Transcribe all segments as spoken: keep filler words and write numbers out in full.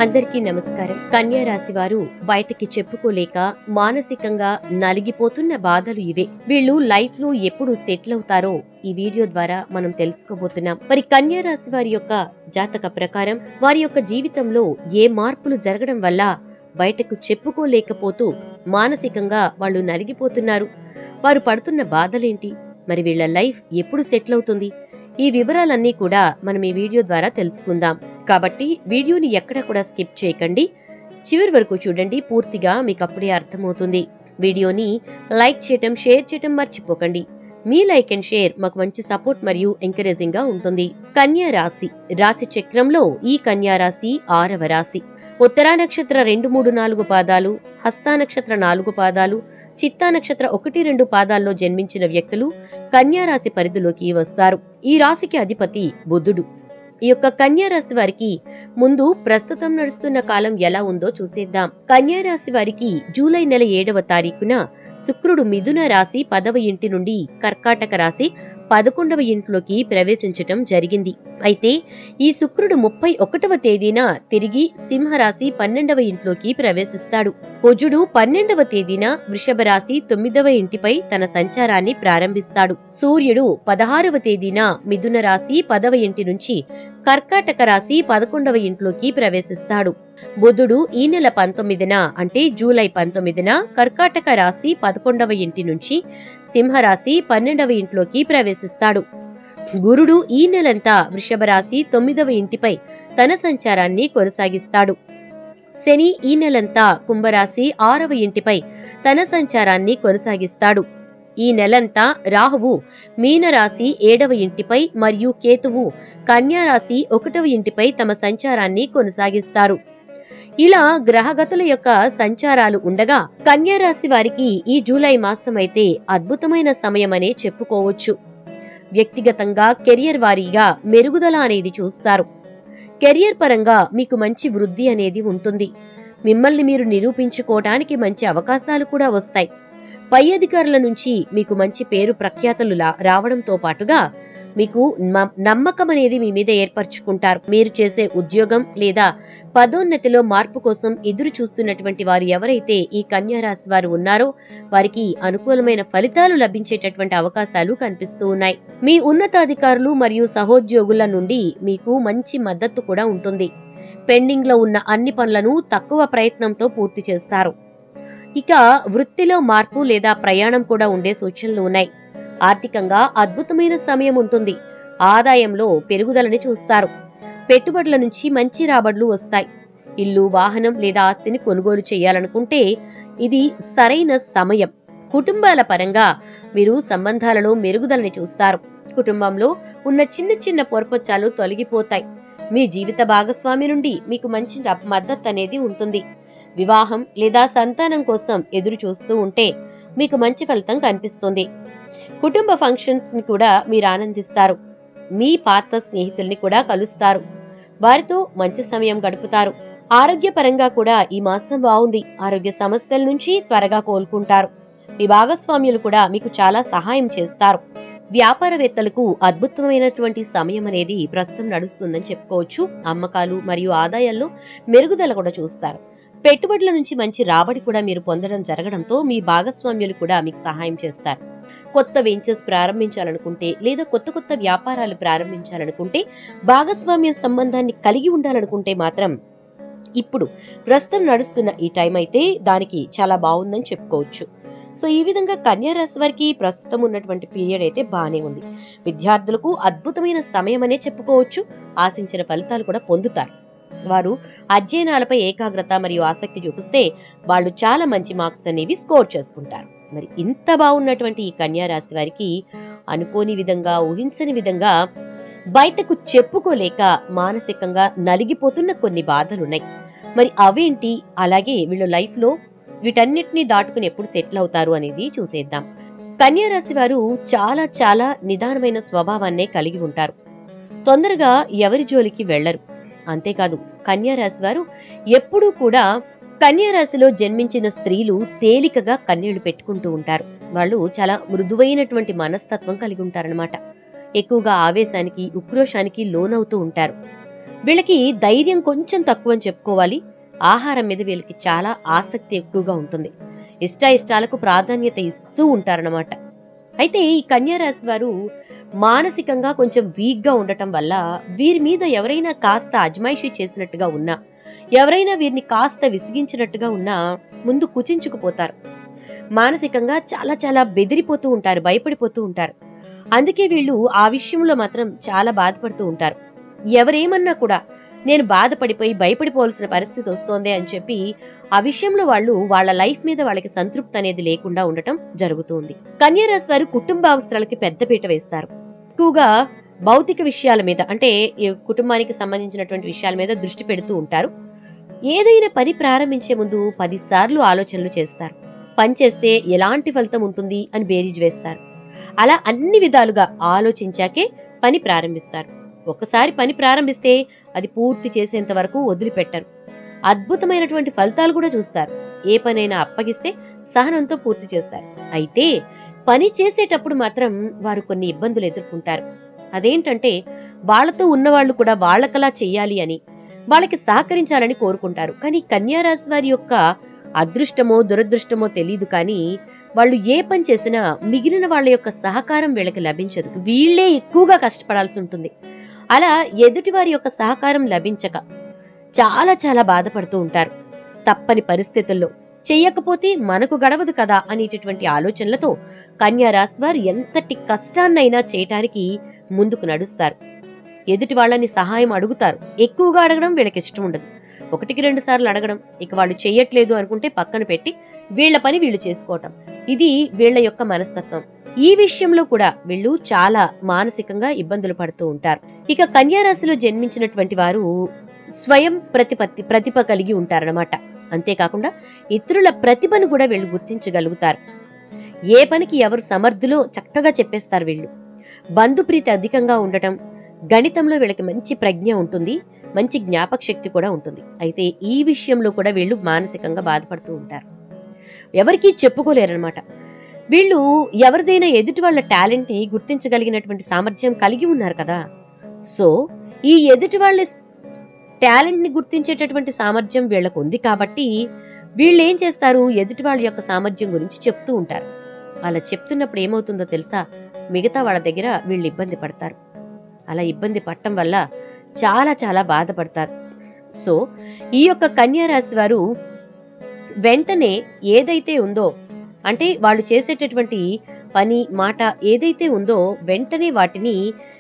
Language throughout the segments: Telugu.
అందరికీ నమస్కారం. కన్యా రాశి వారు బయటకి చెప్పుకోలేక మానసికంగా నలిగిపోతున్న బాధలు ఇవే. వీళ్ళు లైఫ్ లో ఎప్పుడు సెటిల్ అవుతారో ఈ వీడియో ద్వారా మనం తెలుసుకోబోతున్నాం. మరి కన్యా రాశి వారి యొక్క జాతక ప్రకారం వారి యొక్క జీవితంలో ఏ మార్పులు జరగడం వల్ల బయటకు చెప్పుకోలేకపోతూ మానసికంగా వాళ్ళు నలిగిపోతున్నారు, వారు పడుతున్న బాధలేంటి, మరి వీళ్ళ లైఫ్ ఎప్పుడు సెటిల్ అవుతుంది, ఈ వివరాలన్నీ కూడా మనం ఈ వీడియో ద్వారా తెలుసుకుందాం. కాబట్టి వీడియోని ఎక్కడ కూడా స్కిప్ చేయకండి, చివరి వరకు చూడండి. పూర్తిగా మీకు అప్పుడే అర్థమవుతుంది. వీడియోని లైక్ చేయటం, షేర్ చేయటం మర్చిపోకండి. మీ లైక్ అండ్ షేర్ మాకు మంచి సపోర్ట్ మరియు ఎంకరేజింగ్ గా ఉంటుంది. కన్యా రాశి రాశి చక్రంలో ఈ కన్యా రాశి ఆరవ రాశి. ఉత్తరా నక్షత్ర రెండు మూడు నాలుగు పాదాలు, హస్తా నక్షత్ర నాలుగు పాదాలు, చిత్తా నక్షత్ర ఒకటి రెండు పాదాల్లో జన్మించిన వ్యక్తులు కన్యా రాశి పరిధిలోకి వస్తారు. ఈ రాశికి అధిపతి బుధుడు. ఈ యొక్క కన్యా రాశి వారికి ముందు ప్రస్తుతం నడుస్తున్న కాలం ఎలా ఉందో చూసేద్దాం. కన్యా రాశి వారికి జూలై నెల ఏడవ తారీఖున శుక్రుడు మిథున రాశి పదవ ఇంటి నుండి కర్కాటక రాశి పదకొండవ ఇంట్లోకి ప్రవేశించటం జరిగింది. అయితే ఈ శుక్రుడు ముప్పై ఒకటవ తేదీన తిరిగి సింహరాశి పన్నెండవ ఇంట్లోకి ప్రవేశిస్తాడు. కుజుడు పన్నెండవ తేదీన వృషభ రాశి తొమ్మిదవ ఇంటిపై తన సంచారాన్ని ప్రారంభిస్తాడు. సూర్యుడు పదహారవ తేదీన మిథున రాశి పదవ ఇంటి నుంచి కర్కాటక రాశి పదకొండవ ఇంట్లోకి ప్రవేశిస్తాడు. బుధుడు ఈ నెల పంతొమ్మిదిన అంటే జూలై పంతొమ్మిదిన కర్కాటక రాశి పదకొండవ ఇంటి నుంచి సింహరాశి పన్నెండవ ఇంట్లోకి ప్రవేశిస్తాడు. గురుడు ఈ నెలంతా వృషభ రాశి తొమ్మిదవ ఇంటిపై తన సంచారాన్ని కొనసాగిస్తాడు. శని ఈ నెలంతా కుంభరాశి ఆరవ ఇంటిపై తన సంచారాన్ని కొనసాగిస్తాడు. ఈ నెలంతా రాహువు మీనరాశి ఏడవ ఇంటిపై మరియు కేతువు కన్యా రాశి ఒకటవ ఇంటిపై తమ సంచారాన్ని కొనసాగిస్తారు. ఇలా గ్రహగతుల యొక్క సంచారాలు ఉండగా కన్యా రాశి వారికి ఈ జూలై మాసం అయితే అద్భుతమైన సమయమనే చెప్పుకోవచ్చు. వ్యక్తిగతంగా కెరియర్ వారీగా మెరుగుదల అనేది చూస్తారు. కెరియర్ పరంగా మీకు మంచి వృద్ధి అనేది ఉంటుంది. మిమ్మల్ని మీరు నిరూపించుకోవడానికి మంచి అవకాశాలు కూడా వస్తాయి. పై అధికారుల నుంచి మీకు మంచి పేరు ప్రఖ్యాతలు రావడంతో పాటుగా మీకు నమ్మకం అనేది మీ మీద ఏర్పరచుకుంటారు. మీరు చేసే ఉద్యోగం లేదా పదోన్నతిలో మార్పు కోసం ఎదురు చూస్తున్నటువంటి వారు ఎవరైతే ఈ కన్యా రాశి వారు ఉన్నారో వారికి అనుకూలమైన ఫలితాలు లభించేటటువంటి అవకాశాలు కనిపిస్తూ ఉన్నాయి. మీ ఉన్నతాధికారులు మరియు సహోద్యోగుల నుండి మీకు మంచి మద్దతు కూడా ఉంటుంది. పెండింగ్ లో ఉన్న అన్ని పనులను తక్కువ ప్రయత్నంతో పూర్తి చేస్తారు. ఇక వృత్తిలో మార్పు లేదా ప్రయాణం కూడా ఉండే సూచనలు ఉన్నాయి. ఆర్థికంగా అద్భుతమైన సమయం ఉంటుంది. ఆదాయంలో పెరుగుదలని చూస్తారు. పెట్టుబడుల నుంచి మంచి రాబడులు వస్తాయి. ఇల్లు, వాహనం లేదా ఆస్తిని కొనుగోలు చేయాలనుకుంటే ఇది సరైన సమయం. కుటుంబాల పరంగా మీరు సంబంధాలలో మెరుగుదలని చూస్తారు. కుటుంబంలో ఉన్న చిన్న చిన్న పొరపచ్చాలు తొలగిపోతాయి. మీ జీవిత భాగస్వామి నుండి మీకు మంచి మద్దతు అనేది ఉంటుంది. వివాహం లేదా సంతానం కోసం ఎదురు చూస్తూ ఉంటే మీకు మంచి ఫలితం కనిపిస్తుంది. కుటుంబ ఫంక్షన్స్ ని కూడా మీరు ఆనందిస్తారు. మీ పాత స్నేహితుల్ని కూడా కలుస్తారు. వారితో మంచి సమయం గడుపుతారు. ఆరోగ్యపరంగా కూడా ఈ మాసం బాగుంది. ఆరోగ్య సమస్యల నుంచి త్వరగా కోలుకుంటారు. మీ భాగస్వామ్యులు కూడా మీకు చాలా సహాయం చేస్తారు. వ్యాపారవేత్తలకు అద్భుతమైనటువంటి సమయం అనేది ప్రస్తుతం నడుస్తుందని చెప్పుకోవచ్చు. అమ్మకాలు మరియు ఆదాయాల్లో మెరుగుదల కూడా చూస్తారు. పెట్టుబడుల నుంచి మంచి రాబడి కూడా మీరు పొందడం జరగడంతో మీ భాగస్వామ్యులు కూడా మీకు సహాయం చేస్తారు. కొత్త వెంచర్స్ ప్రారంభించాలనుకుంటే లేదా కొత్త కొత్త వ్యాపారాలు ప్రారంభించాలనుకుంటే, భాగస్వామ్య సంబంధాన్ని కలిగి ఉండాలనుకుంటే మాత్రం ఇప్పుడు ప్రస్తుతం నడుస్తున్న ఈ టైం అయితే దానికి చాలా బాగుందని చెప్పుకోవచ్చు. సో ఈ విధంగా కన్యా రాశి వారికి ప్రస్తుతం ఉన్నటువంటి పీరియడ్ అయితే బానే ఉంది. విద్యార్థులకు అద్భుతమైన సమయం అనే చెప్పుకోవచ్చు. ఆశించిన ఫలితాలు కూడా పొందుతారు. వారు అధ్యయనాలపై ఏకాగ్రత మరియు ఆసక్తి చూపిస్తే వాళ్ళు చాలా మంచి మార్క్స్ అనేవి స్కోర్ చేసుకుంటారు. మరి ఇంత బాగున్నటువంటి ఈ కన్యా రాశి వారికి అనుకోని విధంగా, ఊహించని విధంగా బయటకు చెప్పుకోలేక మానసికంగా నలిగిపోతున్న కొన్ని బాధలున్నాయి. మరి అవేంటి, అలాగే వీళ్ళు లైఫ్ లో వీటన్నిటిని దాటుకుని ఎప్పుడు సెటిల్ అవుతారు అనేది చూసేద్దాం. కన్యా రాశి వారు చాలా చాలా నిదానమైన స్వభావాన్నే కలిగి ఉంటారు. తొందరగా ఎవరి జోలికి వెళ్లరు. అంతేకాదు కన్యా రాశి వారు ఎప్పుడూ కూడా కన్యా రాశిలో జన్మించిన స్త్రీలు తేలికగా కన్నీళ్లు పెట్టుకుంటూ ఉంటారు. వాళ్ళు చాలా మృదువైనటువంటి మనస్తత్వం కలిగి ఉంటారనమాట. ఎక్కువగా ఆవేశానికి, ఉక్రోషానికి లోనవుతూ ఉంటారు. వీళ్ళకి ధైర్యం కొంచెం తక్కువ అని చెప్పుకోవాలి. ఆహారం మీద వీళ్ళకి చాలా ఆసక్తి ఎక్కువగా ఉంటుంది. ఇష్టాయిష్టాలకు ప్రాధాన్యత ఇస్తూ ఉంటారన్నమాట. అయితే ఈ కన్యా రాశి వారు మానసికంగా కొంచెం వీక్ గా ఉండటం వల్ల వీరి మీద ఎవరైనా కాస్త అజమాయిషీ చేసినట్టుగా ఉన్నా, ఎవరైనా వీరిని కాస్త విసిగించినట్టుగా ఉన్నా ముందు కుచించుకుపోతారు. మానసికంగా చాలా చాలా బెదిరిపోతూ ఉంటారు, భయపడిపోతూ ఉంటారు. అందుకే వీళ్ళు ఆ విషయంలో మాత్రం చాలా బాధపడుతూ ఉంటారు. ఎవరేమన్నా కూడా నేను బాధపడిపోయి భయపడిపోవాల్సిన పరిస్థితి వస్తోంది అని చెప్పి ఆ విషయంలో వాళ్ళు వాళ్ళ లైఫ్ మీద వాళ్ళకి సంతృప్తి అనేది లేకుండా ఉండటం జరుగుతుంది. కన్యా రాశి వారు కుటుంబ అవసరాలకి పెద్దపీట వేస్తారు. ఎక్కువగా భౌతిక విషయాల మీద, అంటే కుటుంబానికి సంబంధించినటువంటి విషయాల మీద దృష్టి పెడుతూ ఉంటారు. ఏదైనా పని ప్రారంభించే ముందు పది సార్లు ఆలోచనలు చేస్తారు. పని చేస్తే ఎలాంటి ఫలితం ఉంటుంది అని బేరీజ్ వేస్తారు. అలా అన్ని విధాలుగా ఆలోచించాకే పని ప్రారంభిస్తారు. ఒకసారి పని ప్రారంభిస్తే అది పూర్తి చేసేంత వరకు వదిలిపెట్టరు. అద్భుతమైనటువంటి ఫలితాలు కూడా చూస్తారు. ఏ పనైనా అప్పగిస్తే సహనంతో పూర్తి చేస్తారు. అయితే పని చేసేటప్పుడు మాత్రం వారు కొన్ని ఇబ్బందులు ఎదుర్కొంటారు. అదేంటంటే వాళ్లతో ఉన్నవాళ్లు కూడా వాళ్లకలా చెయ్యాలి అని, వాళ్ళకి సహకరించాలని కోరుకుంటారు. కానీ కన్యా రాశి వారి యొక్క అదృష్టమో దురదృష్టమో తెలియదు, కానీ వాళ్ళు ఏ పని చేసినా మిగిలిన వాళ్ళ యొక్క సహకారం వీళ్ళకి లభించదు. వీళ్లే ఎక్కువగా కష్టపడాల్సి ఉంటుంది. అలా ఎదుటి వారి యొక్క సహకారం లభించక చాలా చాలా బాధపడుతూ ఉంటారు. తప్పని పరిస్థితుల్లో చెయ్యకపోతే మనకు గడవదు కదా అనేటటువంటి ఆలోచనలతో కన్యా రాశి వారు ఎంతటి కష్టాన్నైనా చేయటానికి ముందుకు నడుస్తారు. ఎదుటి వాళ్ళని సహాయం అడుగుతారు. ఎక్కువగా అడగడం వీళ్ళకి ఇష్టం ఉండదు. ఒకటికి రెండు సార్లు అడగడం, ఇక వాళ్ళు చెయ్యట్లేదు అనుకుంటే పక్కన పెట్టి వీళ్ల పని వీళ్ళు చేసుకోవటం, ఇది వీళ్ల యొక్క మనస్తత్వం. ఈ విషయంలో కూడా వీళ్ళు చాలా మానసికంగా ఇబ్బందులు పడుతూ ఉంటారు. ఇక కన్యా రాశిలో జన్మించినటువంటి వారు స్వయం ప్రతిపత్తి ప్రతిభ కలిగి ఉంటారన్నమాట. అంతేకాకుండా ఇతరుల ప్రతిభను కూడా వీళ్ళు గుర్తించగలుగుతారు. ఏ పనికి ఎవరు సమర్థులో చక్కగా చెప్పేస్తారు వీళ్ళు. బంధుప్రీతి అధికంగా ఉండటం, గణితంలో వీళ్ళకి మంచి ప్రజ్ఞ ఉంటుంది, మంచి జ్ఞాపక శక్తి కూడా ఉంటుంది. అయితే ఈ విషయంలో కూడా వీళ్ళు మానసికంగా బాధపడుతూ ఉంటారు. ఎవరికీ చెప్పుకోలేరన్నమాట. వీళ్ళు ఎవరిదైనా ఎదుటి వాళ్ళ టాలెంట్ ని గుర్తించగలిగినటువంటి సామర్థ్యం కలిగి ఉన్నారు కదా. సో ఈ ఎదుటి వాళ్ళ టాలెంట్ ని గుర్తించేటటువంటి సామర్థ్యం వీళ్ళకు ఉంది కాబట్టి వీళ్ళు ఏం చేస్తారు, ఎదుటి వాళ్ళ యొక్క సామర్థ్యం గురించి చెప్తూ ఉంటారు. అలా చెప్తున్నప్పుడు ఏమవుతుందో తెలుసా, మిగతా వాళ్ళ దగ్గర వీళ్ళు ఇబ్బంది పడతారు. అలా ఇబ్బంది పడటం వల్ల చాలా చాలా బాధపడతారు. సో ఈ యొక్క కన్యా రాశి వారు వెంటనే ఏదైతే ఉందో, అంటే వాళ్ళు చేసేటటువంటి పని మాట ఏదైతే ఉందో వెంటనే వాటిని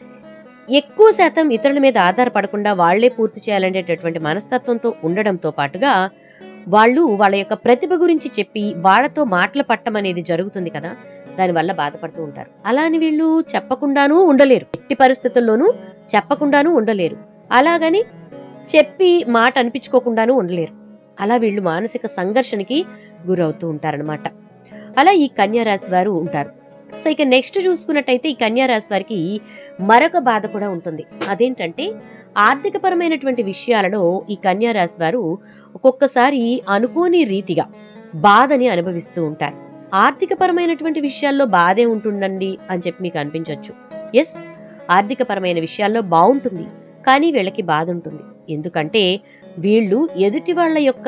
ఎక్కువ శాతం ఇతరుల మీద ఆధారపడకుండా వాళ్లే పూర్తి చేయాలనేటటువంటి మనస్తత్వంతో ఉండడంతో పాటుగా వాళ్ళు వాళ్ళ యొక్క ప్రతిభ గురించి చెప్పి వాళ్లతో మాటలు పట్టడం అనేది జరుగుతుంది కదా, దానివల్ల బాధపడుతూ ఉంటారు. అలా అని వీళ్ళు చెప్పకుండానూ ఉండలేరు, ఎట్టి పరిస్థితుల్లోనూ చెప్పకుండానూ ఉండలేరు. అలాగని చెప్పి మాట అనిపించుకోకుండానూ ఉండలేరు. అలా వీళ్ళు మానసిక సంఘర్షణకి గురవుతూ ఉంటారనమాట. అలా ఈ కన్యా రాశి వారు ఉంటారు. సో ఇక నెక్స్ట్ చూసుకున్నట్టయితే ఈ కన్యా రాశి వారికి మరొక బాధ కూడా ఉంటుంది. అదేంటంటే ఆర్థిక పరమైనటువంటి విషయాలలో ఈ కన్యా రాశి వారు ఒక్కొక్కసారి అనుకోని రీతిగా బాధని అనుభవిస్తూ ఉంటారు. ఆర్థిక పరమైనటువంటి విషయాల్లో బాధే ఉంటుందండి అని చెప్పి మీకు అనిపించవచ్చు. ఎస్, ఆర్థిక పరమైన విషయాల్లో బాగుంటుంది, కానీ వీళ్ళకి బాధ ఉంటుంది. ఎందుకంటే వీళ్ళు ఎదుటి వాళ్ళ యొక్క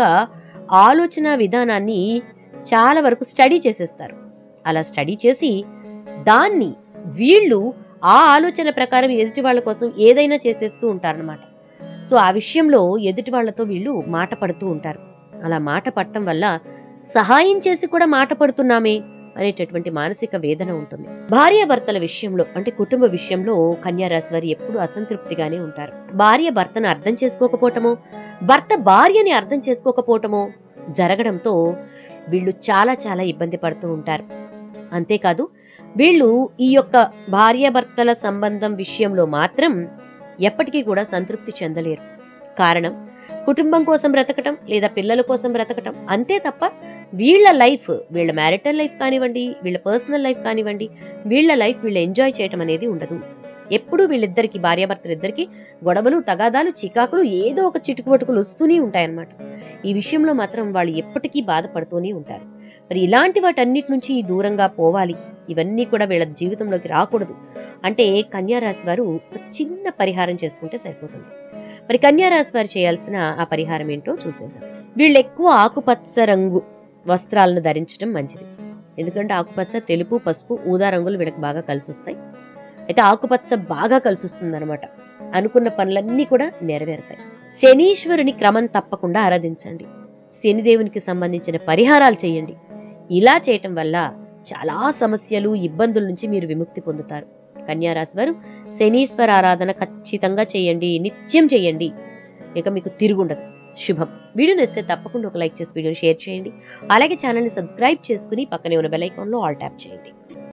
ఆలోచన విధానాన్ని చాలా వరకు స్టడీ చేసేస్తారు. అలా స్టడీ చేసి దాన్ని వీళ్ళు ఆ ఆలోచన ప్రకారం ఎదుటి వాళ్ళ కోసం ఏదైనా చేసేస్తూ ఉంటారన్నమాట. సో ఆ విషయంలో ఎదుటి వాళ్లతో వీళ్ళు మాట పడుతూ ఉంటారు. అలా మాట పడటం వల్ల సహాయం చేసి కూడా మాట పడుతున్నామే అనేటటువంటి మానసిక వేదన ఉంటుంది. భార్యాభర్తల విషయంలో, అంటే కుటుంబ విషయంలో కన్యా రాశి వారు ఎప్పుడు అసంతృప్తిగానే ఉంటారు. భార్య భర్తను అర్థం చేసుకోకపోవటమో, భర్త భార్యని అర్థం చేసుకోకపోవటమో జరగడంతో వీళ్ళు చాలా చాలా ఇబ్బంది పడుతూ ఉంటారు. అంతేకాదు వీళ్ళు ఈ యొక్క భార్యాభర్తల సంబంధం విషయంలో మాత్రం ఎప్పటికీ కూడా సంతృప్తి చెందలేరు. కారణం కుటుంబం కోసం బ్రతకటం లేదా పిల్లల కోసం బ్రతకటం అంతే తప్ప వీళ్ళ లైఫ్, వీళ్ళ మ్యారిటల్ లైఫ్ కానివ్వండి, వీళ్ళ పర్సనల్ లైఫ్ కానివ్వండి, వీళ్ళ లైఫ్ వీళ్ళు ఎంజాయ్ చేయటం అనేది ఉండదు. ఎప్పుడు వీళ్ళిద్దరికి, భార్యాభర్తలిద్దరికి గొడవలు, తగాదాలు, చికాకులు, ఏదో ఒక చిటుకుపటుకులు వస్తూనే ఉంటాయన్నమాట. ఈ విషయంలో మాత్రం వాళ్ళు ఎప్పటికీ బాధపడుతూనే ఉంటారు. మరి ఇలాంటి వాటన్నిటి నుంచి దూరంగా పోవాలి, ఇవన్నీ కూడా వీళ్ళ జీవితంలోకి రాకూడదు అంటే కన్యా రాశి వారు చిన్న పరిహారం చేసుకుంటే సరిపోతుంది. మరి కన్యా రాశి వారు చేయాల్సిన ఆ పరిహారం ఏంటో చూసేద్దాం. వీళ్ళు ఎక్కువ ఆకుపచ్చ రంగు వస్త్రాలను ధరించడం మంచిది. ఎందుకంటే ఆకుపచ్చ, తెలుపు, పసుపు, ఊదా రంగులు వీళ్ళకి బాగా కలిసి వస్తాయి. అయితే ఆకుపచ్చ బాగా కలిసి వస్తుంది అనమాట. అనుకున్న పనులన్నీ కూడా నెరవేరుతాయి. శనీశ్వరుని క్రమం తప్పకుండా ఆరాధించండి. శనిదేవునికి సంబంధించిన పరిహారాలు చేయండి. ఇలా చేయటం వల్ల చాలా సమస్యలు, ఇబ్బందుల నుంచి మీరు విముక్తి పొందుతారు. కన్యా రాశి వారు శనీశ్వర ఆరాధన ఖచ్చితంగా చేయండి, నిత్యం చేయండి. ఇక మీకు తిరుగుండదు. శుభం. వీడియో నచ్చితే తప్పకుండా ఒక లైక్ చేసి వీడియోని షేర్ చేయండి. అలాగే ఛానల్ని సబ్స్క్రైబ్ చేసుకుని పక్కనే ఉన్న బెల్ ఐకాన్లో ఆల్ ట్యాప్ చేయండి.